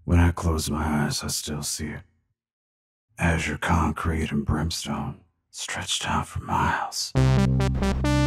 When I close my eyes, I still see it. Azure concrete and brimstone stretched out for miles.